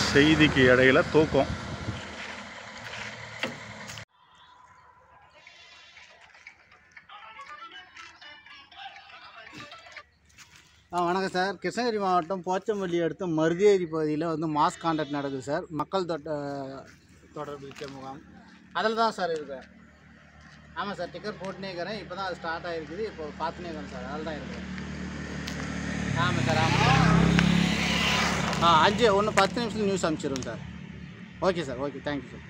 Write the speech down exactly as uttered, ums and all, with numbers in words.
செய்திக்கு இடையில தூக்கம். ஆ வணக்கம் சார். கிருஷ்ணகிரி மாவட்டம் போச்சம்பள்ளி அடுத்த மருதேரி பகுதியில் வந்து மாஸ் கான்டாக்ட் நடக்குது சார். மக்கள் தொட்ட தொடர்பு முகாம் அதில் தான் சார் இருக்கேன். ஆமாம் சார், டிக்கெட் போட்டுனே இருக்கிறேன். இப்போ தான் அது ஸ்டார்ட் ஆகிருக்குது. இப்போ பார்த்துனே இருக்கிறேன் சார். அதில் தான் இருக்கிறேன். ஆமாம் சார், ஆமாம். ஆ அஞ்சு ஒன்று பத்து நிமிஷத்தில் நியூஸ் அனுப்பிச்சிடுங்க sir. Okay sir, okay, thank you sir.